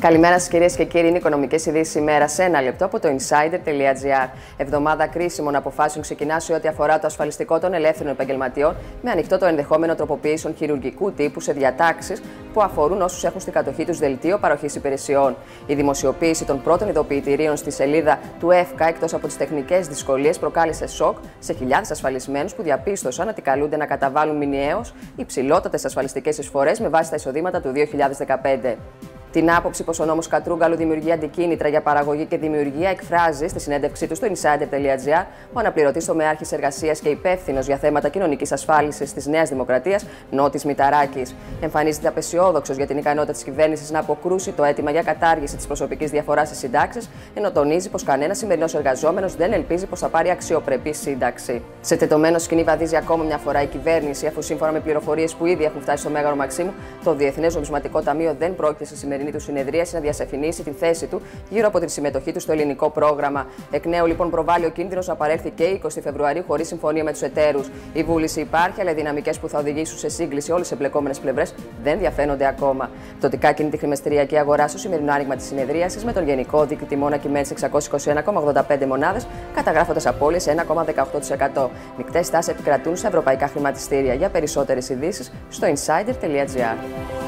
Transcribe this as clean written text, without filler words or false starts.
Καλημέρα σας κυρίες και κύριοι, είναι οι οικονομικές ειδήσεις ημέρα σε ένα λεπτό από το insider.gr. Εβδομάδα κρίσιμων αποφάσεων ξεκινά σε ό,τι αφορά το ασφαλιστικό των ελεύθερων επαγγελματιών, με ανοιχτό το ενδεχόμενο τροποποιήσεων χειρουργικού τύπου σε διατάξεις που αφορούν όσους έχουν στην κατοχή τους δελτίο παροχής υπηρεσιών. Η δημοσιοποίηση των πρώτων ειδοποιητηρίων στη σελίδα του ΕΦΚΑ, εκτός από τις τεχνικές δυσκολίες, προκάλεσε σοκ σε χιλιάδες ασφαλισμένους που διαπίστωσαν ότι καλούνται να καταβάλουν μηνιαίως υψηλότατες ασφαλιστικές εισφορές με βάση τα εισοδήματα του 2015. Την άποψη πως ο νόμος Κατρούγκαλου δημιουργεί αντικίνητρα για παραγωγή και δημιουργία εκφράζει στη συνέντευξή του στο insider.gr ο αναπληρωτής τομεάρχης εργασίας και υπεύθυνος για θέματα κοινωνικής ασφάλισης της Νέας Δημοκρατίας, Νότης Μηταράκης. Εμφανίζεται απαισιόδοξος για την ικανότητα της κυβέρνησης να αποκρούσει το αίτημα για κατάργηση της προσωπικής διαφοράς στις συντάξεις, ενώ τονίζει πως κανένας σημερινός εργαζόμενος δεν ελπίζει πως θα πάρει αξιοπρεπή σύνταξη. Σε τετωμένο σκηνή βαδίζει ακόμα μια φορά η κυβέρνηση, αφού σύμφωνα με πληροφορίες που ήδη έχουν φτάσει στο Μέγαρο Μαξίμου, το Διεθνές Νομισματικό Ταμείο δεν πρόκειται σε σημερινή του συνεδρίαση να διασαφηνίσει την θέση του γύρω από την συμμετοχή του στο ελληνικό πρόγραμμα. Εκ νέου, λοιπόν, προβάλλει ο κίνδυνος να παρέλθει και 20 Φεβρουαρίου χωρίς συμφωνία με τους εταίρους. Η βούληση υπάρχει, αλλά οι δυναμικές που θα οδηγήσουν σε σύγκληση όλες τις εμπλεκόμενες πλευρές δεν διαφαίνονται ακόμα. Πτωτικά κινείται η χρημεστηριακή αγορά στο σημερινό άνοιγμα της συνεδρίασης, με τον γενικό δείκτη τιμών να κυμαίνει σε 621,85 μονάδες, καταγράφοντας απώλειες 1,18%. Μικτές τάσεις επικρατούν στα ευρωπαϊκά χρηματιστήρια. Για περισσότερες ειδήσεις στο insider.gr.